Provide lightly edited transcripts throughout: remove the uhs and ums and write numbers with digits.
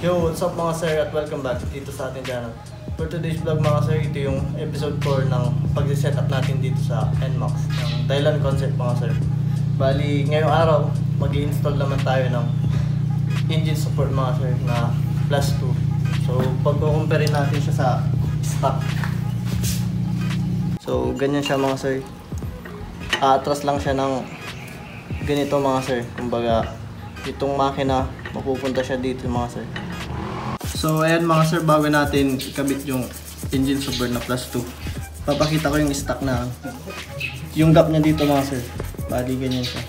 Yo, what's up mga sir at welcome back dito sa ating channel. For today's vlog mga sir, ito yung episode 4 ng pag-set up natin dito sa NMAX ng Thailand concept mga sir. Bali, ngayong araw, mag-i-install naman tayo ng engine support mga sir na plus 2. So, pag-compare natin siya sa stock. So, ganyan siya mga sir. Atras lang siya ng ganito mga sir. Kumbaga, itong makina, mapupunta siya dito mga sir. So ayan mga sir, bago natin ikabit yung engine support na plus 2, papakita ko yung stock na yung gap niya dito mga sir. Bali ganyan siya.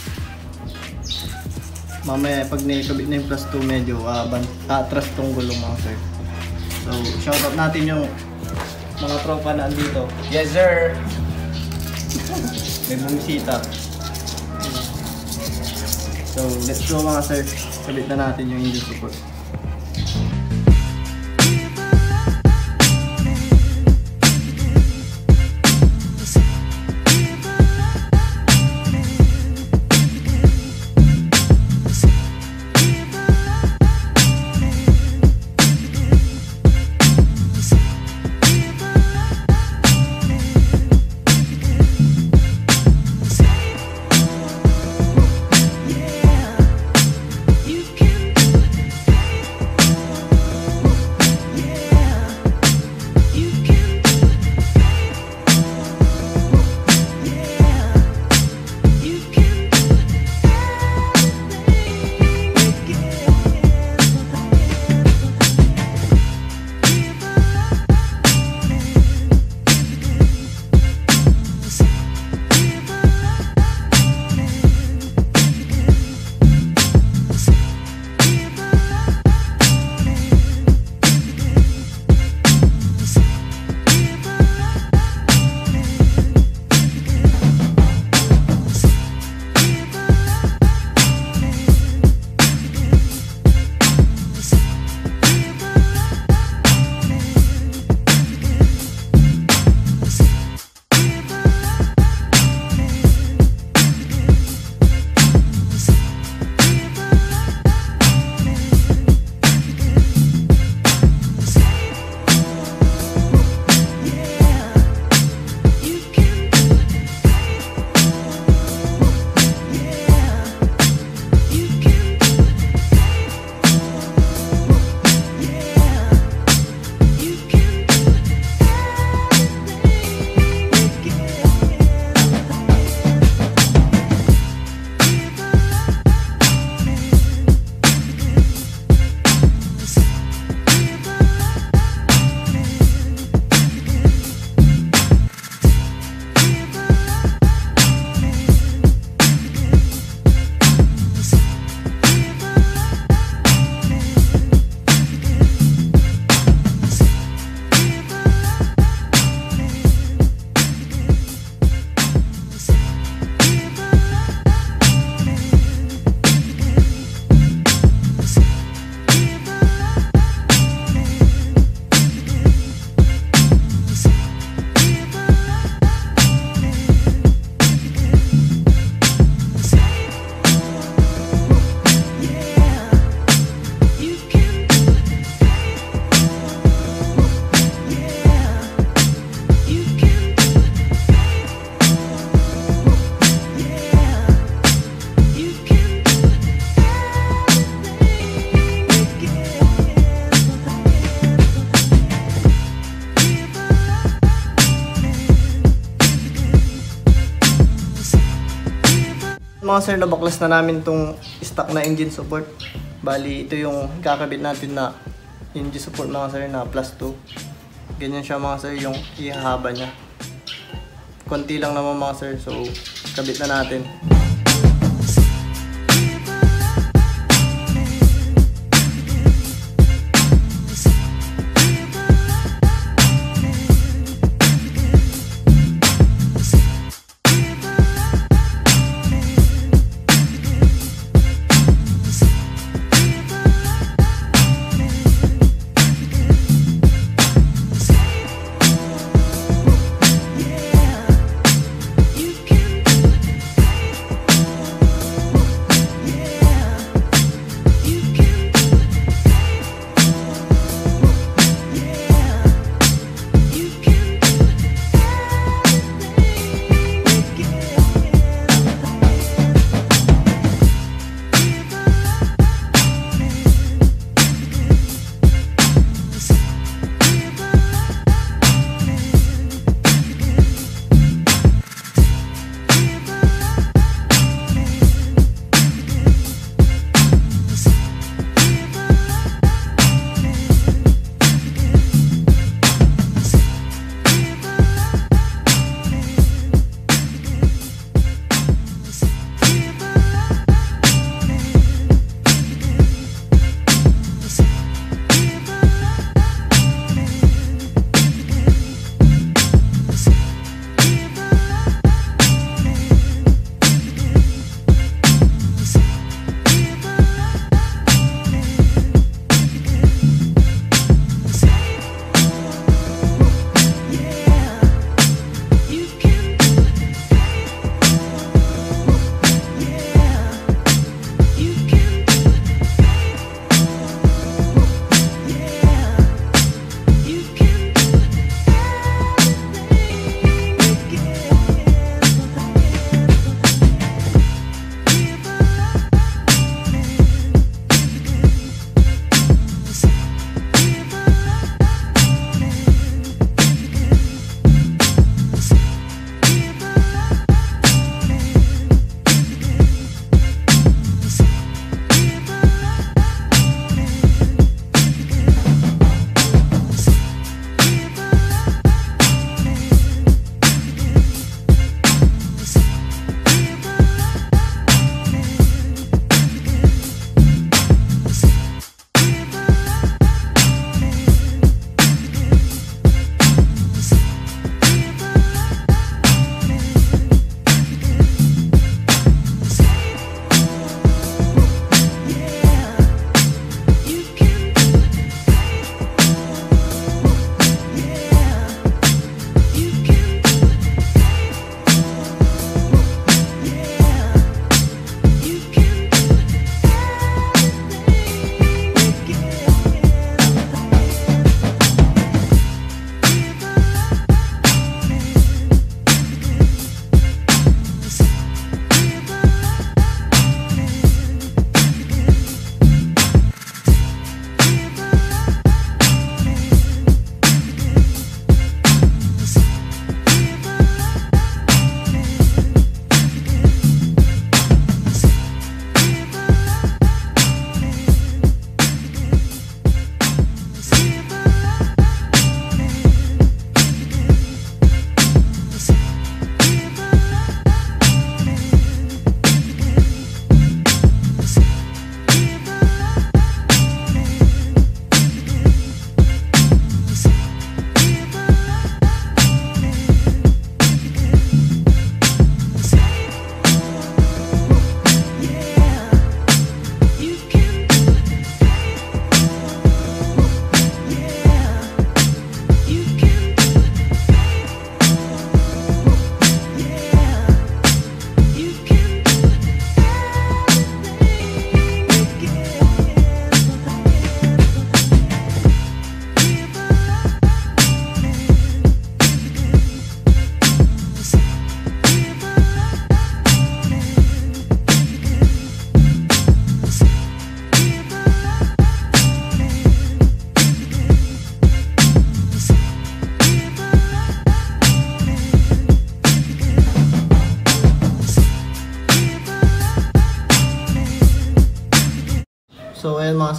Mamaya pag nakikabit na yung plus 2, medyo atras tong gulong mga sir. So shoutout natin yung mga tropa na andito. Yes sir! May bumisita. So let's go mga sir, kabit na natin yung engine support. Mga sir, nabaklas na namin tong stock na engine support. Bali, ito yung kakabit natin na engine support mga sir na plus 2. Ganyan siya mga sir yung ihahaba niya. Konti lang naman mga sir, so kabit na natin.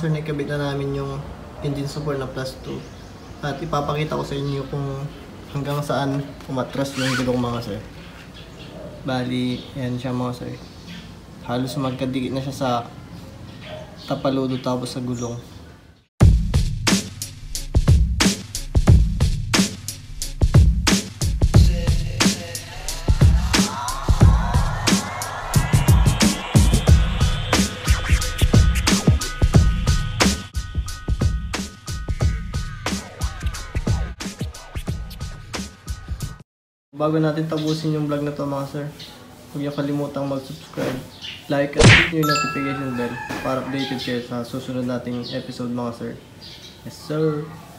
sir, nakabit na namin yung engine support na plus 2. At ipapakita ko sa inyo kung hanggang saan umatras yung gulong mga sir. Bali, yan siya mga sir. Halos magkadikit na siya sa tapaludo tapos sa gulong. Bago natin tapusin yung vlog na to mga sir, huwag niyo kalimutang mag-subscribe, like, at hit nyo yung notification bell para updated kayo sa susunod nating episode mga sir. Yes sir!